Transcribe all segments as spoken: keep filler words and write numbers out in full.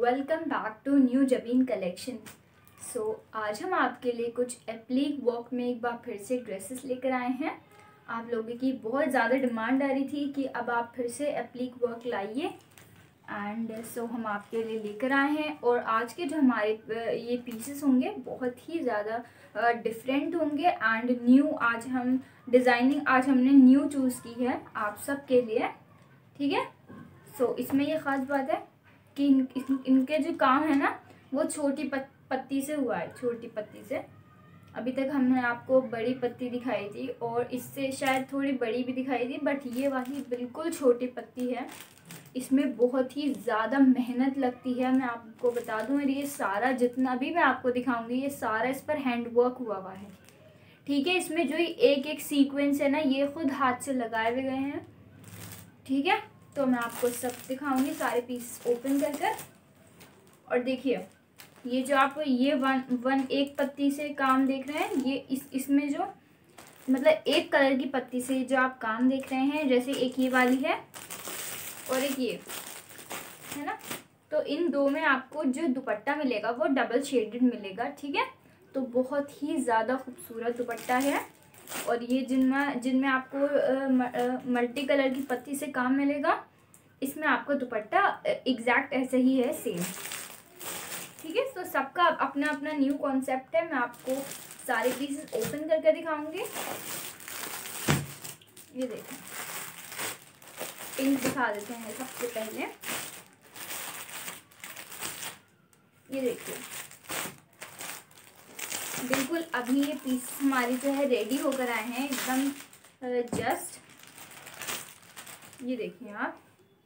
Welcome back to new Jabeen collection. So आज हम आपके लिए कुछ एप्लीक वर्क में एक बार फिर से ड्रेसेस लेकर आए हैं। आप लोगों की बहुत ज़्यादा डिमांड आ रही थी कि अब आप फिर से एप्लीक वर्क लाइए, एंड सो हम आपके लिए लेकर आए हैं। और आज के जो हमारे ये पीसेस होंगे बहुत ही ज़्यादा डिफरेंट होंगे एंड न्यू। आज हम डिज़ाइनिंग आज हमने न्यू चूज़ की है आप सब के लिए, ठीक है। सो so, इसमें ये ख़ास बात है कि इन, इन, इनके जो काम है ना वो छोटी पत, पत्ती से हुआ है, छोटी पत्ती से। अभी तक हमने आपको बड़ी पत्ती दिखाई थी और इससे शायद थोड़ी बड़ी भी दिखाई थी, बट ये वाली बिल्कुल छोटी पत्ती है। इसमें बहुत ही ज़्यादा मेहनत लगती है, मैं आपको बता दूँ। और ये सारा जितना भी मैं आपको दिखाऊंगी ये सारा इस पर हैंड वर्क हुआ हुआ है, ठीक है। इसमें जो एक एक सीक्वेंस है ना ये खुद हाथ से लगाए हुए गए हैं, ठीक है। तो मैं आपको सब दिखाऊंगी, सारे पीस ओपन कर कर। और देखिए ये जो आप ये वन वन एक पत्ती से काम देख रहे हैं, ये इस इसमें जो मतलब एक कलर की पत्ती से जो आप काम देख रहे हैं, जैसे एक ये वाली है और एक ये है ना, तो इन दो में आपको जो दुपट्टा मिलेगा वो डबल शेडेड मिलेगा, ठीक है। तो बहुत ही ज़्यादा खूबसूरत दुपट्टा है। और ये जिनमें जिनमें आपको मल्टी कलर की पत्ती से काम मिलेगा, इसमें आपका दुपट्टा एग्जैक्ट ऐसे ही है, सेम, ठीक है। तो सबका अपना अपना न्यू कॉन्सेप्ट है। मैं आपको सारे पीसेस ओपन करके दिखाऊंगी। ये देखें, पिंक दिखा देते हैं सबसे पहले। ये देखिए बिल्कुल अभी ये पीस हमारी जो है रेडी होकर आए हैं एकदम जस्ट। ये देखिए आप,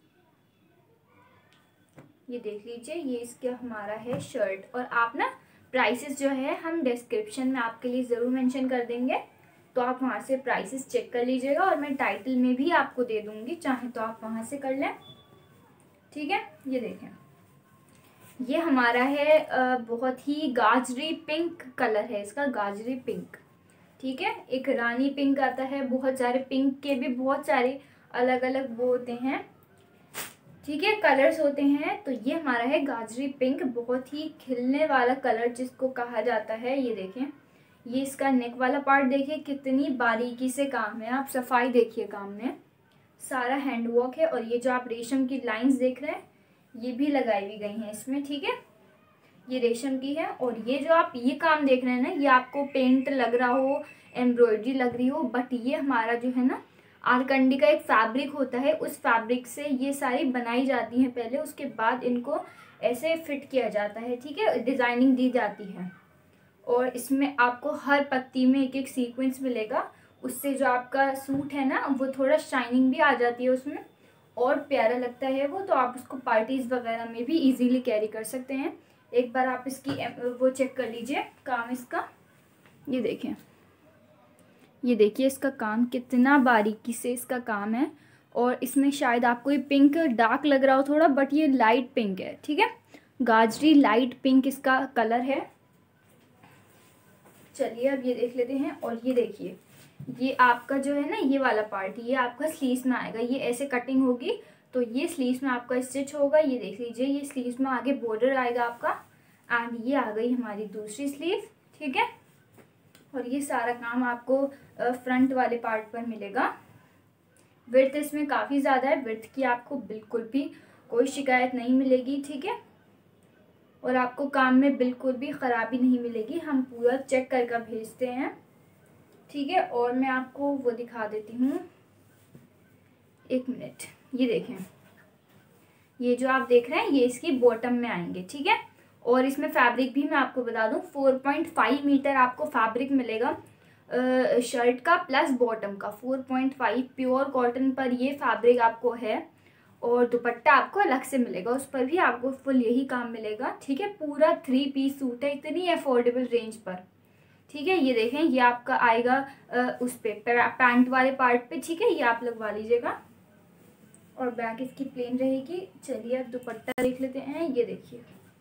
ये देख लीजिए, ये इसका हमारा है शर्ट। और आप ना प्राइसेस जो है हम डिस्क्रिप्शन में आपके लिए ज़रूर मेंशन कर देंगे, तो आप वहाँ से प्राइसेस चेक कर लीजिएगा। और मैं टाइटल में भी आपको दे दूँगी, चाहे तो आप वहाँ से कर लें, ठीक है। ये देखें, ये हमारा है बहुत ही गाजरी पिंक कलर है इसका, गाजरी पिंक, ठीक है। एक रानी पिंक आता है, बहुत सारे पिंक के भी बहुत सारे अलग अलग वो होते हैं, ठीक है, कलर्स होते हैं। तो ये हमारा है गाजरी पिंक, बहुत ही खिलने वाला कलर जिसको कहा जाता है। ये देखें, ये इसका नेक वाला पार्ट देखिए कितनी बारीकी से काम है, आप सफाई देखिए काम में, सारा हैंड वर्क है। और ये जो आप रेशम की लाइंस देख रहे हैं ये भी लगाई हुई गई हैं इसमें, ठीक है। ये रेशम की है। और ये जो आप ये काम देख रहे हैं ना, ये आपको पेंट लग रहा हो, एम्ब्रॉयडरी लग रही हो, बट ये हमारा जो है ना आरकंडी का एक फैब्रिक होता है, उस फैब्रिक से ये सारी बनाई जाती हैं पहले, उसके बाद इनको ऐसे फिट किया जाता है, ठीक है, डिज़ाइनिंग दी जाती है। और इसमें आपको हर पत्ती में एक एक सीक्वेंस मिलेगा, उससे जो आपका सूट है ना वो थोड़ा शाइनिंग भी आ जाती है उसमें, और प्यारा लगता है वो। तो आप उसको पार्टीज़ वगैरह में भी इजीली कैरी कर सकते हैं। एक बार आप इसकी वो चेक कर लीजिए काम इसका। ये देखें, ये देखिए इसका काम कितना बारीकी से इसका काम है। और इसमें शायद आपको ये पिंक डार्क लग रहा हो थोड़ा, बट ये लाइट पिंक है, ठीक है, गाजरी लाइट पिंक इसका कलर है। चलिए अब ये देख लेते हैं। और ये देखिए, ये आपका जो है ना ये वाला पार्ट, ये आपका स्लीव्स में आएगा, ये ऐसे कटिंग होगी तो ये स्लीव्स में आपका स्टिच होगा। ये देख लीजिए, ये स्लीव्स में आगे बॉर्डर आएगा आपका, एंड ये आ गई हमारी दूसरी स्लीव, ठीक है। और ये सारा काम आपको फ्रंट वाले पार्ट पर मिलेगा। विड्थ इसमें काफ़ी ज़्यादा है, विड्थ की आपको बिल्कुल भी कोई शिकायत नहीं मिलेगी, ठीक है। और आपको काम में बिल्कुल भी ख़राबी नहीं मिलेगी, हम पूरा चेक करके भेजते हैं, ठीक है। और मैं आपको वो दिखा देती हूँ, एक मिनट। ये देखें, ये जो आप देख रहे हैं ये इसकी बॉटम में आएंगे, ठीक है। और इसमें फैब्रिक भी मैं आपको बता दूँ, फोर पॉइंट फाइव मीटर आपको फैब्रिक मिलेगा शर्ट का प्लस बॉटम का, four point five pure cotton पर ये फैब्रिक आपको है। और दुपट्टा आपको अलग से मिलेगा, उस पर भी आपको फुल यही काम मिलेगा, ठीक है। पूरा थ्री पीस सूट है इतनी अफोर्डेबल रेंज पर, ठीक है। ये देखें, ये आपका आएगा आ, उस पे पैंट वाले पार्ट पे, ठीक है, ये आप लगवा लीजिएगा। और बैक इसकी प्लेन रहेगी। चलिए अब दुपट्टा देख लेते हैं। ये देखिए,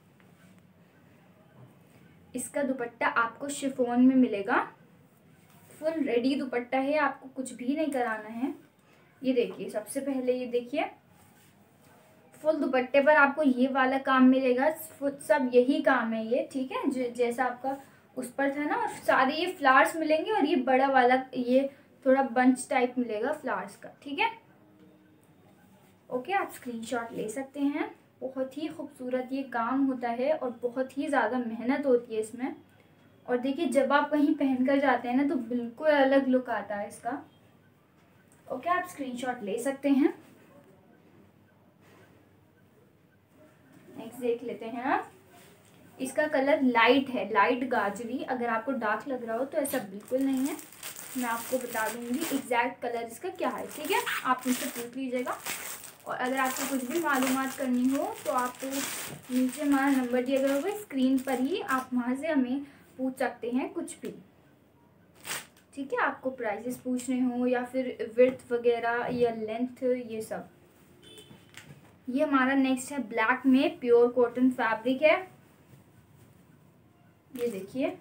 इसका दुपट्टा आपको शिफॉन में मिलेगा, फुल रेडी दुपट्टा है, आपको कुछ भी नहीं कराना है। ये देखिए, सबसे पहले ये देखिए फुल दुपट्टे पर आपको ये वाला काम मिलेगा, सब यही काम है ये, ठीक है। जैसा आपका उस पर था ना, सारे ये फ्लावर्स मिलेंगे और ये बड़ा वाला ये थोड़ा बंच टाइप मिलेगा फ्लावर्स का, ठीक है। ओके, आप स्क्रीनशॉट ले सकते हैं। बहुत ही खूबसूरत ये काम होता है और बहुत ही ज़्यादा मेहनत होती है इसमें। और देखिए जब आप कहीं पहन कर जाते हैं ना तो बिल्कुल अलग लुक आता है इसका। ओके, आप स्क्रीनशॉट ले सकते हैं। नेक्स्ट देख लेते हैं आप। इसका कलर लाइट है, लाइट गाजरी। अगर आपको डार्क लग रहा हो तो ऐसा बिल्कुल नहीं है, मैं आपको बता दूंगी एग्जैक्ट कलर इसका क्या है, ठीक है। आप मुझसे पूछ लीजिएगा। और अगर आपको कुछ भी मालूमात करनी हो तो आपको नीचे हमारा नंबर दिया गया होगा स्क्रीन पर ही, आप वहाँ से हमें पूछ सकते हैं कुछ भी, ठीक है। आपको प्राइसेस पूछने हो या फिर विड्थ वगैरह या लेंथ, ये सब। ये हमारा नेक्स्ट है ब्लैक में, प्योर कॉटन फैब्रिक है। ये देखिए,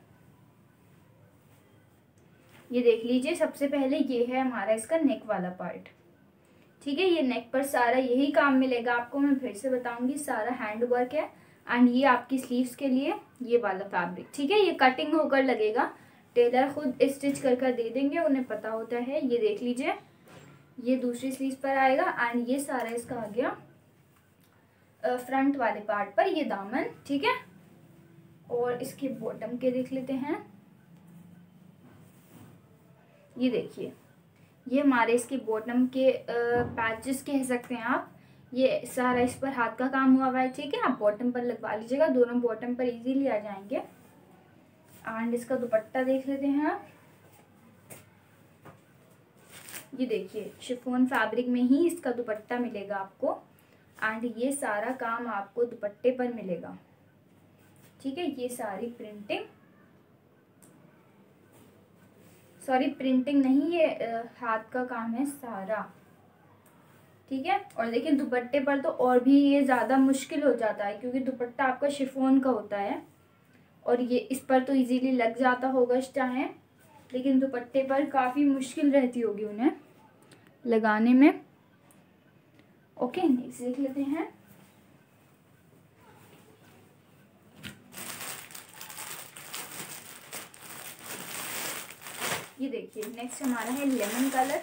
ये देख लीजिए। सबसे पहले ये है हमारा इसका नेक वाला पार्ट, ठीक है। ये नेक पर सारा यही काम मिलेगा आपको, मैं फिर से बताऊंगी, सारा हैंड वर्क है। एंड ये आपकी स्लीव्स के लिए ये वाला फैब्रिक, ठीक है। ये कटिंग होकर लगेगा, टेलर खुद स्टिच कर कर दे देंगे, उन्हें पता होता है। ये देख लीजिए, ये दूसरी स्लीव पर आएगा। एंड ये सारा इसका आ गया फ्रंट वाले पार्ट पर, ये दामन, ठीक है। और इसके बॉटम के देख लेते हैं। ये देखिए, ये हमारे इसके बॉटम के पैचेस कह सकते हैं आप। ये सारा इस पर हाथ का काम हुआ हुआ है, ठीक है। आप बॉटम पर लगवा लीजिएगा, दोनों बॉटम पर इजीली आ जाएंगे। एंड इसका दुपट्टा देख लेते हैं आप। ये देखिए, शिफॉन फैब्रिक में ही इसका दुपट्टा मिलेगा आपको। एंड ये सारा काम आपको दुपट्टे पर मिलेगा, ठीक है। ये सारी प्रिंटिंग, सॉरी प्रिंटिंग नहीं, ये आ, हाथ का काम है सारा, ठीक है। और देखिए दुपट्टे पर तो और भी ये ज़्यादा मुश्किल हो जाता है, क्योंकि दुपट्टा आपका शिफॉन का होता है और ये इस पर तो इजीली लग जाता होगा चाहे, लेकिन दुपट्टे पर काफ़ी मुश्किल रहती होगी उन्हें लगाने में। ओके, नेक्स्ट देख लेते हैं। ये देखिए, नेक्स्ट हमारा है लेमन कलर।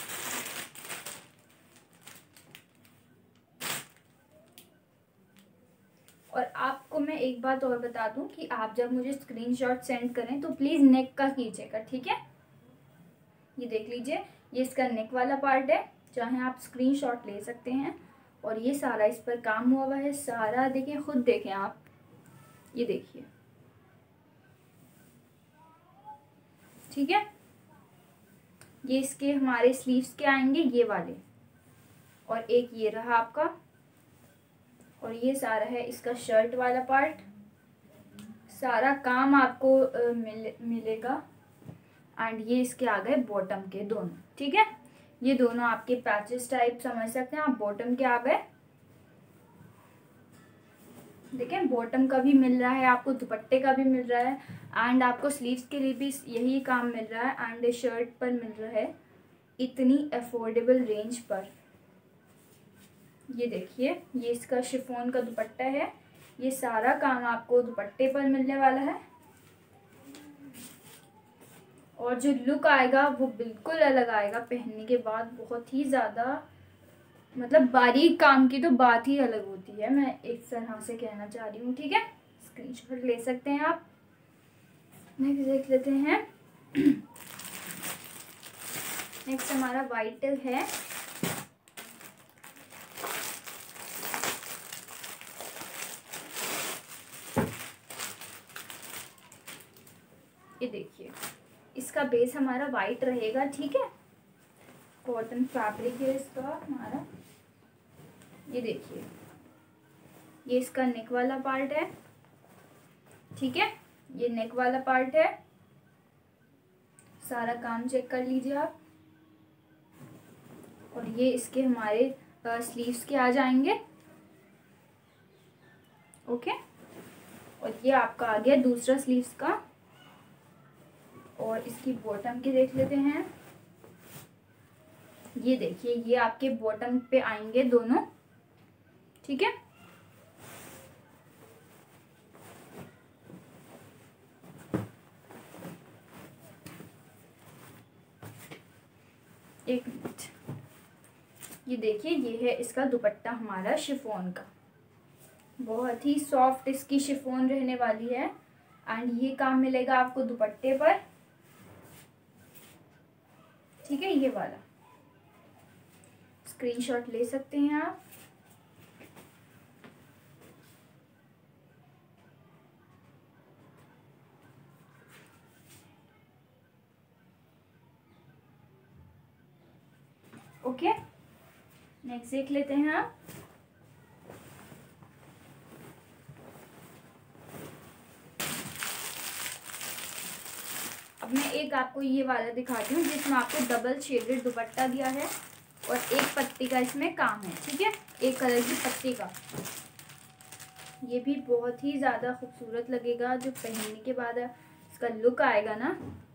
और आपको मैं एक बात और बता दूं कि आप जब मुझे स्क्रीनशॉट सेंड करें तो प्लीज़ नेक का कीजिएगा, ठीक है। ये देख लीजिए, ये इसका नेक वाला पार्ट है, चाहे आप स्क्रीनशॉट ले सकते हैं। और ये सारा इस पर काम हुआ हुआ है सारा, देखिए खुद देखें आप। ये देखिए, ठीक है। ये इसके हमारे स्लीव्स के आएंगे ये वाले, और एक ये रहा आपका। और ये सारा है इसका शर्ट वाला पार्ट, सारा काम आपको मिल मिलेगा। एंड ये इसके आ गए बॉटम के दोनों, ठीक है। ये दोनों आपके पैचेस टाइप समझ सकते हैं आप, बॉटम के आ गए। देखें, बॉटम का भी मिल रहा है आपको, दुपट्टे का भी मिल रहा है, एंड आपको स्लीव्स के लिए भी यही काम मिल रहा है, एंड शर्ट पर मिल रहा है इतनी अफोर्डेबल रेंज पर। ये देखिए, ये इसका शिफॉन का दुपट्टा है। ये सारा काम आपको दुपट्टे पर मिलने वाला है और जो लुक आएगा वो बिल्कुल अलग आएगा पहनने के बाद। बहुत ही ज़्यादा मतलब बारीक काम की तो बात ही अलग होती है, मैं एक तरह से कहना चाह रही हूँ, ठीक है। स्क्रीनशॉट ले सकते हैं आप। नेक्स्ट देख लेते हैं। नेक्स्ट हमारा वाइट है। ये देखिए, इसका बेस हमारा वाइट रहेगा, ठीक है। कॉटन फैब्रिक है इसका हमारा। ये देखिए, ये इसका नेक वाला पार्ट है, ठीक है। ये नेक वाला पार्ट है, सारा काम चेक कर लीजिए आप। और ये इसके हमारे स्लीव्स के आ जाएंगे, ओके। और ये आपका आ गया दूसरा स्लीव्स का। और इसकी बॉटम के देख लेते हैं। ये देखिए, ये आपके बॉटम पे आएंगे दोनों, ठीक है। एक मिनट, ये देखिए, ये है इसका दुपट्टा हमारा शिफॉन का। बहुत ही सॉफ्ट इसकी शिफॉन रहने वाली है एंड ये काम मिलेगा आपको दुपट्टे पर, ठीक है। ये वाला स्क्रीनशॉट ले सकते हैं आप। ओके, नेक्स्ट देख लेते हैं आप। अब मैं एक आपको ये वाला दिखाती हूँ जिसमें आपको डबल शेडेड दुपट्टा दिया है और एक पत्ती का इसमें काम है, ठीक है, एक कलर की पत्ती का। ये भी बहुत ही ज़्यादा खूबसूरत लगेगा जो पहनने के बाद इसका लुक आएगा ना।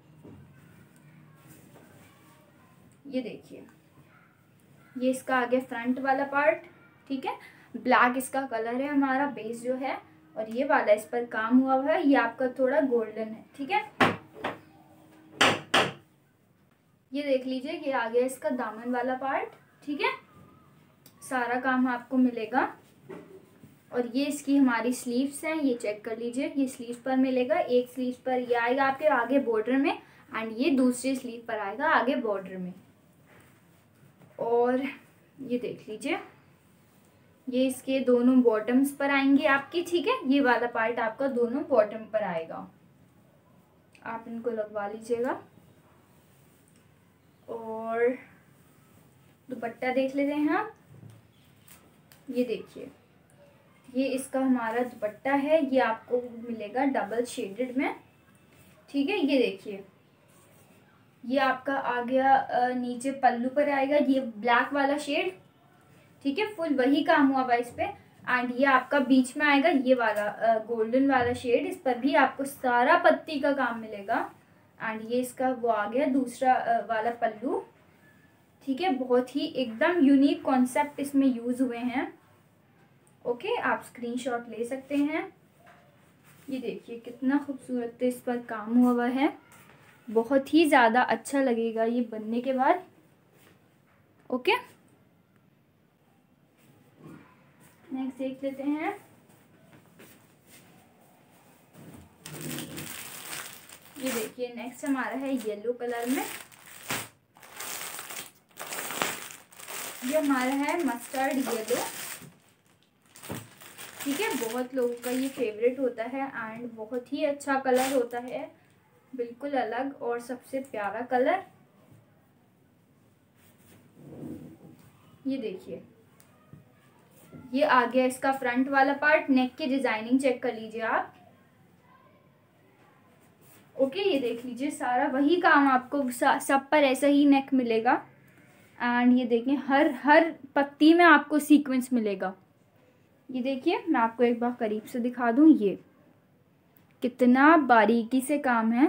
ये देखिए, ये इसका आगे फ्रंट वाला पार्ट, ठीक है। ब्लैक इसका कलर है हमारा बेस जो है, और ये वाला इस पर काम हुआ हुआ है, ये आपका थोड़ा गोल्डन है, ठीक है। ये देख लीजिए, ये आ गया इसका दामन वाला पार्ट, ठीक है। सारा काम आपको मिलेगा। और ये इसकी हमारी स्लीव्स हैं, ये चेक कर लीजिए, ये स्लीव पर मिलेगा। एक स्लीव पर ये आएगा आपके आगे बॉर्डर में एंड ये दूसरी स्लीव पर आएगा आगे बॉर्डर में। और ये देख लीजिए, ये इसके दोनों बॉटम्स पर आएंगे आपकी, ठीक है। ये वाला पार्ट आपका दोनों बॉटम पर आएगा, आप इनको लगवा लीजिएगा। और दुपट्टा देख लेते हैं आप। ये देखिए, ये इसका हमारा दुपट्टा है, ये आपको मिलेगा डबल शेडेड में, ठीक है। ये देखिए, ये आपका आ गया नीचे पल्लू पर आएगा ये ब्लैक वाला शेड, ठीक है, फुल वही काम हुआ हुआ इस पे। एंड ये आपका बीच में आएगा ये वाला गोल्डन वाला शेड, इस पर भी आपको सारा पत्ती का काम मिलेगा। एंड ये इसका वो आ गया दूसरा वाला पल्लू, ठीक है। बहुत ही एकदम यूनिक कॉन्सेप्ट इसमें यूज हुए हैं। ओके, आप स्क्रीनशॉट ले सकते हैं। ये देखिए कितना खूबसूरत इस पर काम हुआ हुआ है, बहुत ही ज़्यादा अच्छा लगेगा ये बनने के बाद। ओके, नेक्स्ट देख लेते हैं। ये देखिए, नेक्स्ट हमारा है येलो कलर में। ये हमारा है मस्टर्ड येलो, ठीक है। बहुत लोगों का ये फेवरेट होता है एंड बहुत ही अच्छा कलर होता है, बिल्कुल अलग और सबसे प्यारा कलर। ये देखिए, ये आ गया इसका फ्रंट वाला पार्ट। नेक की डिजाइनिंग चेक कर लीजिए आप। ओके, ये देख लीजिए, सारा वही काम आपको सब पर ऐसा ही नेक मिलेगा। एंड ये देखिए, हर हर पत्ती में आपको सीक्वेंस मिलेगा। ये देखिए, मैं आपको एक बार करीब से दिखा दूं, ये कितना बारीकी से काम है,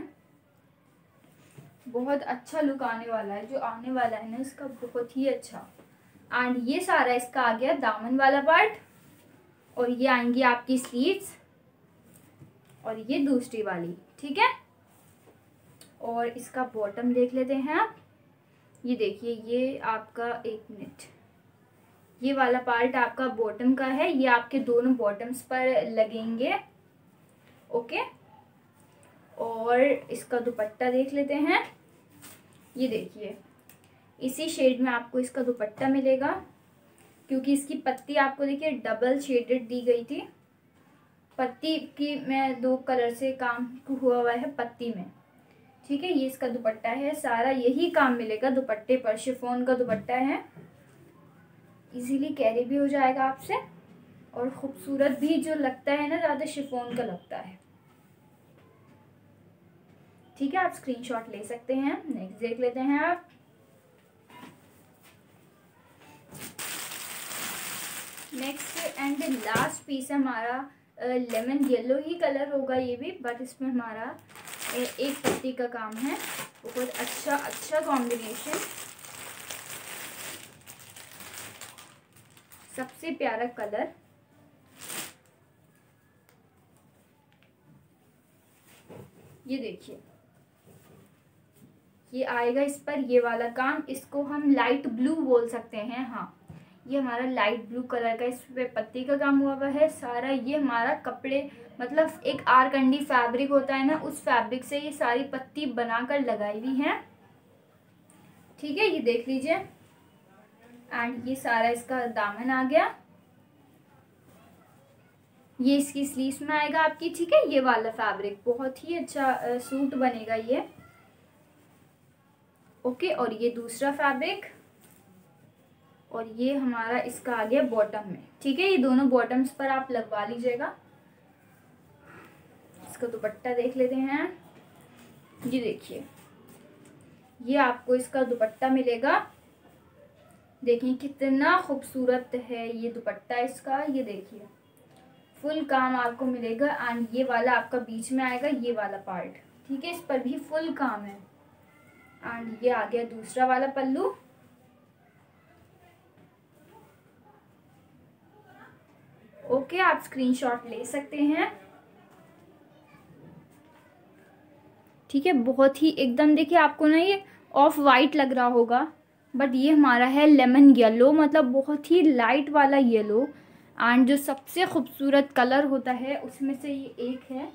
बहुत अच्छा लुक आने वाला है। जो आने वाला है ना इसका बहुत ही अच्छा। एंड ये सारा इसका आ गया दामन वाला पार्ट, और ये आएंगी आपकी स्लीव्स और ये दूसरी वाली, ठीक है। और इसका बॉटम देख लेते हैं आप। ये देखिए, ये आपका एक मिनट ये वाला पार्ट आपका बॉटम का है, ये आपके दोनों बॉटम्स पर लगेंगे। ओके, और इसका दुपट्टा देख लेते हैं। ये देखिए, इसी शेड में आपको इसका दुपट्टा मिलेगा, क्योंकि इसकी पत्ती आपको देखिए डबल शेडेड दी गई थी। पत्ती की मैं दो कलर से काम हुआ हुआ है पत्ती में, ठीक है। ये इसका दुपट्टा है, सारा यही काम मिलेगा दुपट्टे पर। शिफॉन का दुपट्टा है, इजीली कैरी भी हो जाएगा आपसे, और खूबसूरत भी जो लगता है ना ज़्यादा शिफॉन का लगता है, ठीक है। आप स्क्रीनशॉट ले सकते हैं। नेक्स्ट देख लेते हैं आप। नेक्स्ट एंड लास्ट पीस हमारा लेमन येलो ही कलर होगा ये भी, बट इसमें हमारा एक पत्ती का काम है। बहुत अच्छा अच्छा कॉम्बिनेशन। सबसे प्यारा कलर। ये देखिए, ये आएगा इस पर ये वाला काम। इसको हम लाइट ब्लू बोल सकते हैं। हाँ, ये हमारा लाइट ब्लू कलर का इस पे पत्ती का काम हुआ हुआ है सारा। ये हमारा कपड़े मतलब एक आरकंडी फैब्रिक होता है ना, उस फैब्रिक से ये सारी पत्ती बनाकर लगाई हुई है। ठीक है, ये देख लीजिए। एंड ये सारा इसका दामन आ गया। ये इसकी स्लीव्स में आएगा आपकी। ठीक है, ये वाला फैब्रिक बहुत ही अच्छा आ, सूट बनेगा ये। ओके, और ये दूसरा फैब्रिक, और ये हमारा इसका आ गया बॉटम में। ठीक है, ये दोनों बॉटम्स पर आप लगवा लीजिएगा। इसका दुपट्टा देख लेते हैं। ये देखिए, ये आपको इसका दुपट्टा मिलेगा। देखिए कितना खूबसूरत है ये दुपट्टा इसका। ये देखिए फुल काम आपको मिलेगा। एंड ये वाला आपका बीच में आएगा, ये वाला पार्ट। ठीक है, इस पर भी फुल काम है। एंड ये आ गया दूसरा वाला पल्लू। ओके, आप स्क्रीनशॉट ले सकते हैं। ठीक है, बहुत ही एकदम देखिए आपको ना ये ऑफ वाइट लग रहा होगा, बट ये हमारा है लेमन येलो, मतलब बहुत ही लाइट वाला येलो। एंड जो सबसे खूबसूरत कलर होता है उसमें से ये एक है।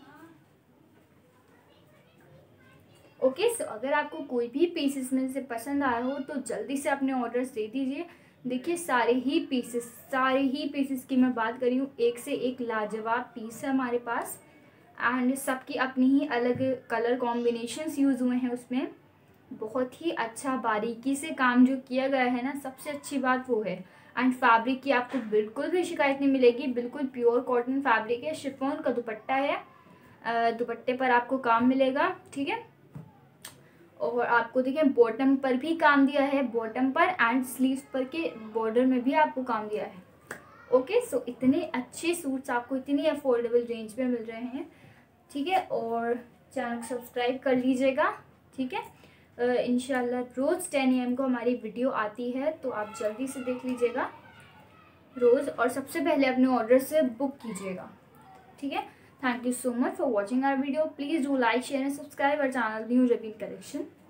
ओके okay, सो so अगर आपको कोई भी पीसेस में से पसंद आया हो तो जल्दी से अपने ऑर्डर्स दे दीजिए। देखिए सारे ही पीसेस सारे ही पीसेस की मैं बात करी हूँ, एक से एक लाजवाब पीस है हमारे पास। एंड सबकी अपनी ही अलग कलर कॉम्बिनेशंस यूज़ हुए हैं उसमें। बहुत ही अच्छा बारीकी से काम जो किया गया है ना, सबसे अच्छी बात वो है। एंड फैब्रिक की आपको बिल्कुल भी शिकायत नहीं मिलेगी, बिल्कुल प्योर कॉटन फैब्रिक है। शिफॉन का दुपट्टा है, दुपट्टे पर आपको काम मिलेगा। ठीक है, और आपको देखिए बॉटम पर भी काम दिया है, बॉटम पर एंड स्लीव्स पर के बॉर्डर में भी आपको काम दिया है। ओके, सो इतने अच्छे सूट्स आपको इतनी अफोर्डेबल रेंज में मिल रहे हैं। ठीक है, और चैनल को सब्सक्राइब कर लीजिएगा। ठीक है, इंशाल्लाह रोज़ टेन ए एम को हमारी वीडियो आती है, तो आप जल्दी से देख लीजिएगा रोज़, और सबसे पहले अपने ऑर्डर से बुक कीजिएगा। ठीक है, thank you so much for watching our video. Please do like share and subscribe our channel new Jabeen collection.